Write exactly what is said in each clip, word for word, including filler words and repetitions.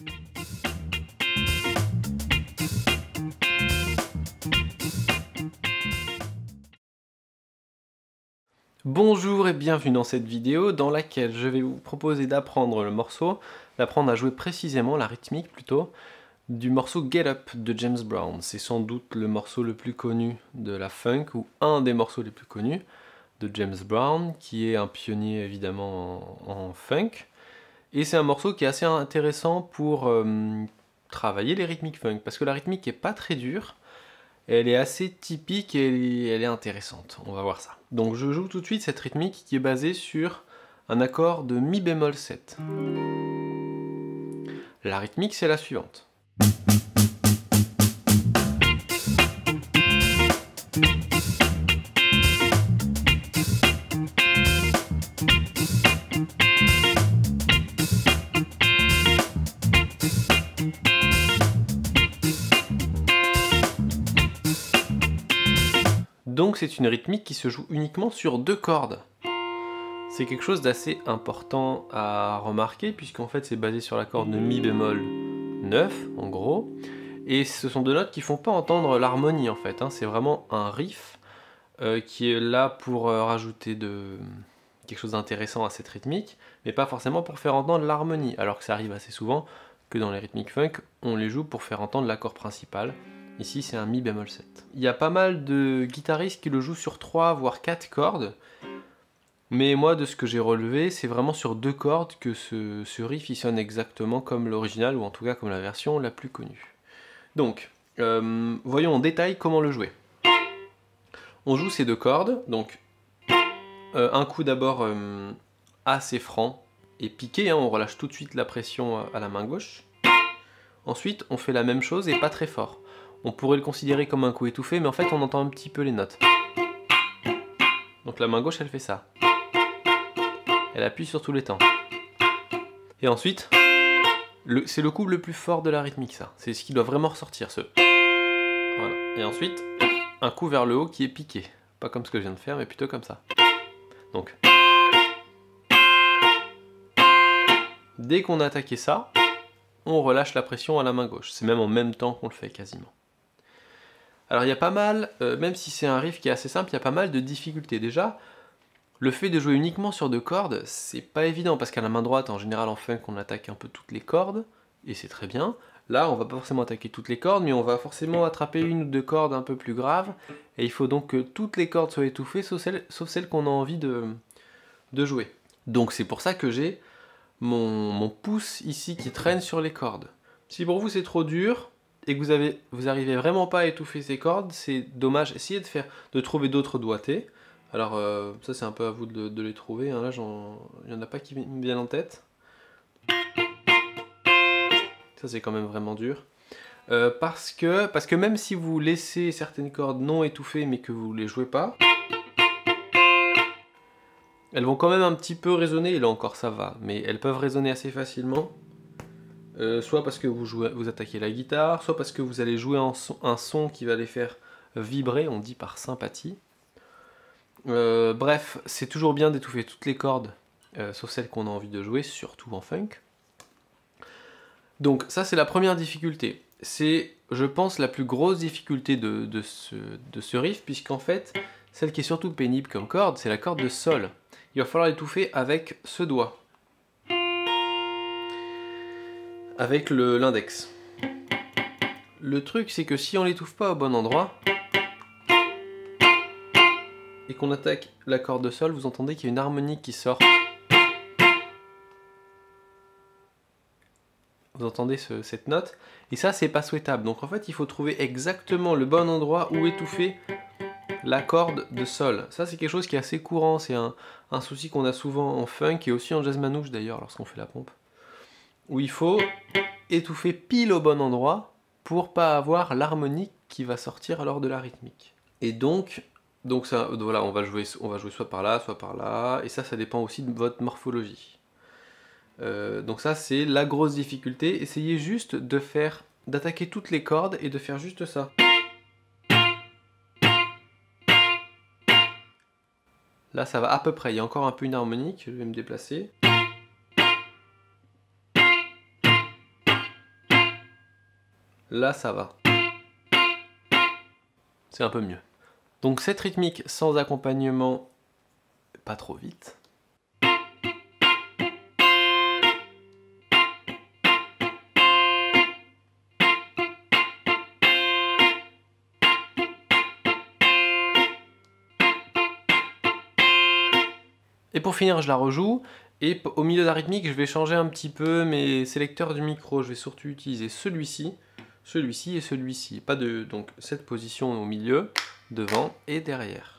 Bonjour et bienvenue dans cette vidéo dans laquelle je vais vous proposer d'apprendre le morceau, d'apprendre à jouer précisément la rythmique plutôt, du morceau Get Up de James Brown. C'est sans doute le morceau le plus connu de la funk, ou un des morceaux les plus connus de James Brown, qui est un pionnier évidemment en, en funk. Et c'est un morceau qui est assez intéressant pour euh, travailler les rythmiques funk, parce que la rythmique est pas très dure, elle est assez typique et elle est, elle est intéressante, on va voir ça. Donc je joue tout de suite cette rythmique qui est basée sur un accord de mi bémol sept. La rythmique c'est la suivante. Donc c'est une rythmique qui se joue uniquement sur deux cordes. C'est quelque chose d'assez important à remarquer puisqu'en fait c'est basé sur la corde de mi bémol neuf en gros. Et ce sont deux notes qui font pas entendre l'harmonie en fait, hein. C'est vraiment un riff euh, qui est là pour euh, rajouter de... quelque chose d'intéressant à cette rythmique, mais pas forcément pour faire entendre l'harmonie, alors que ça arrive assez souvent que dans les rythmiques funk, on les joue pour faire entendre l'accord principal. Ici c'est un mi bémol sept. Il y a pas mal de guitaristes qui le jouent sur trois voire quatre cordes, mais moi de ce que j'ai relevé, c'est vraiment sur deux cordes que ce, ce riff il sonne exactement comme l'original, ou en tout cas comme la version la plus connue. Donc, euh, voyons en détail comment le jouer. On joue ces deux cordes, donc euh, un coup d'abord euh, assez franc et piqué, hein, on relâche tout de suite la pression à la main gauche. Ensuite, on fait la même chose et pas très fort. On pourrait le considérer comme un coup étouffé, mais en fait on entend un petit peu les notes. Donc la main gauche elle fait ça. Elle appuie sur tous les temps. Et ensuite, c'est le coup le plus fort de la rythmique ça. C'est ce qui doit vraiment ressortir, ce... Voilà. Et ensuite, un coup vers le haut qui est piqué. Pas comme ce que je viens de faire, mais plutôt comme ça. Donc, dès qu'on a attaqué ça, on relâche la pression à la main gauche. C'est même en même temps qu'on le fait quasiment. Alors il y a pas mal, euh, même si c'est un riff qui est assez simple, il y a pas mal de difficultés. Déjà, le fait de jouer uniquement sur deux cordes, c'est pas évident, parce qu'à la main droite, en général en funk, on attaque un peu toutes les cordes, et c'est très bien. Là, on va pas forcément attaquer toutes les cordes, mais on va forcément attraper une ou deux cordes un peu plus graves, et il faut donc que toutes les cordes soient étouffées, sauf celles, sauf celles qu'on a envie de, de jouer. Donc c'est pour ça que j'ai mon, mon pouce ici qui traîne sur les cordes. Si pour vous c'est trop dur, et que vous, avez, vous arrivez vraiment pas à étouffer ces cordes, c'est dommage. Essayez de, faire, de trouver d'autres doigtés. Alors euh, ça c'est un peu à vous de, de les trouver, hein. Là il n'y en a pas qui me viennent en tête. Ça c'est quand même vraiment dur. Euh, parce, que, parce que même si vous laissez certaines cordes non étouffées mais que vous les jouez pas, elles vont quand même un petit peu résonner, et là encore ça va, mais elles peuvent résonner assez facilement. Euh, soit parce que vous, jouez, vous attaquez la guitare, soit parce que vous allez jouer un son, un son qui va les faire vibrer, on dit par sympathie. Euh, bref, c'est toujours bien d'étouffer toutes les cordes, euh, sauf celles qu'on a envie de jouer, surtout en funk. Donc ça c'est la première difficulté. C'est, je pense, la plus grosse difficulté de, de, ce, de ce riff, puisqu'en fait, celle qui est surtout pénible comme corde, c'est la corde de sol. Il va falloir l'étouffer avec ce doigt. Avec l'index. Le truc c'est que si on l'étouffe pas au bon endroit et qu'on attaque la corde de sol, vous entendez qu'il y a une harmonique qui sort. Vous entendez ce, cette note, et ça c'est pas souhaitable. Donc en fait il faut trouver exactement le bon endroit où étouffer la corde de sol. Ça c'est quelque chose qui est assez courant, c'est un, un souci qu'on a souvent en funk et aussi en jazz manouche d'ailleurs lorsqu'on fait la pompe. Où il faut étouffer pile au bon endroit pour pas avoir l'harmonique qui va sortir lors de la rythmique. Et donc, donc ça, voilà, on va jouer, on va jouer soit par là, soit par là, et ça, ça dépend aussi de votre morphologie. Euh, donc ça, c'est la grosse difficulté. Essayez juste de faire, d'attaquer toutes les cordes et de faire juste ça. Là, ça va à peu près. Il y a encore un peu une harmonique. Je vais me déplacer. là ça va. C'est un peu mieux. Donc cette rythmique sans accompagnement, pas trop vite. Et pour finir, je la rejoue, et au milieu de la rythmique, je vais changer un petit peu mes sélecteurs du micro. Je vais surtout utiliser celui-ci, celui-ci et celui-ci. Pas de, donc cette position au milieu, devant et derrière.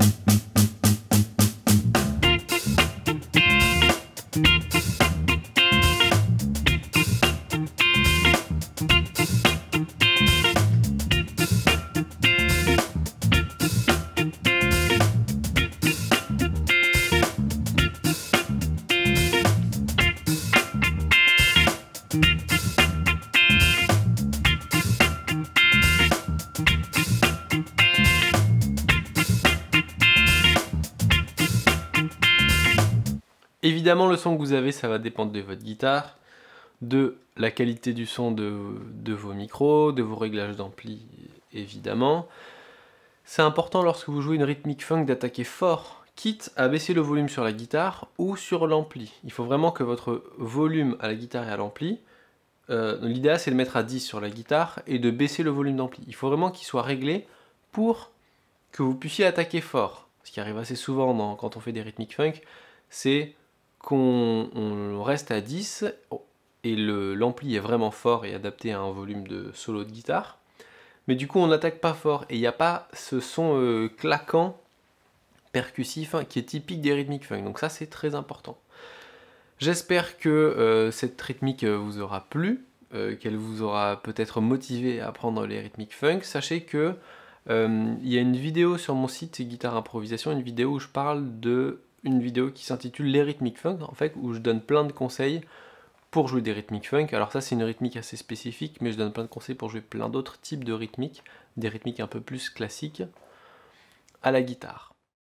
Évidemment, le son que vous avez, ça va dépendre de votre guitare, de la qualité du son de, de vos micros, de vos réglages d'ampli, évidemment. C'est important lorsque vous jouez une rythmique funk d'attaquer fort, quitte à baisser le volume sur la guitare ou sur l'ampli. Il faut vraiment que votre volume à la guitare et à l'ampli, euh, l'idéal c'est de le mettre à dix sur la guitare et de baisser le volume d'ampli. Il faut vraiment qu'il soit réglé pour que vous puissiez attaquer fort. Ce qui arrive assez souvent dans, quand on fait des rythmiques funk, c'est qu'on reste à dix et l'ampli est vraiment fort et adapté à un volume de solo de guitare, mais du coup on n'attaque pas fort et il n'y a pas ce son euh, claquant, percussif, hein, qui est typique des rythmiques funk, donc ça c'est très important. J'espère que euh, cette rythmique vous aura plu, euh, qu'elle vous aura peut-être motivé à apprendre les rythmiques funk. Sachez que euh, il y a une vidéo sur mon site Guitare Improvisation, une vidéo où je parle de une vidéo qui s'intitule les rythmiques funk, en fait, où je donne plein de conseils pour jouer des rythmiques funk. Alors ça c'est une rythmique assez spécifique, mais je donne plein de conseils pour jouer plein d'autres types de rythmiques, des rythmiques un peu plus classiques à la guitare.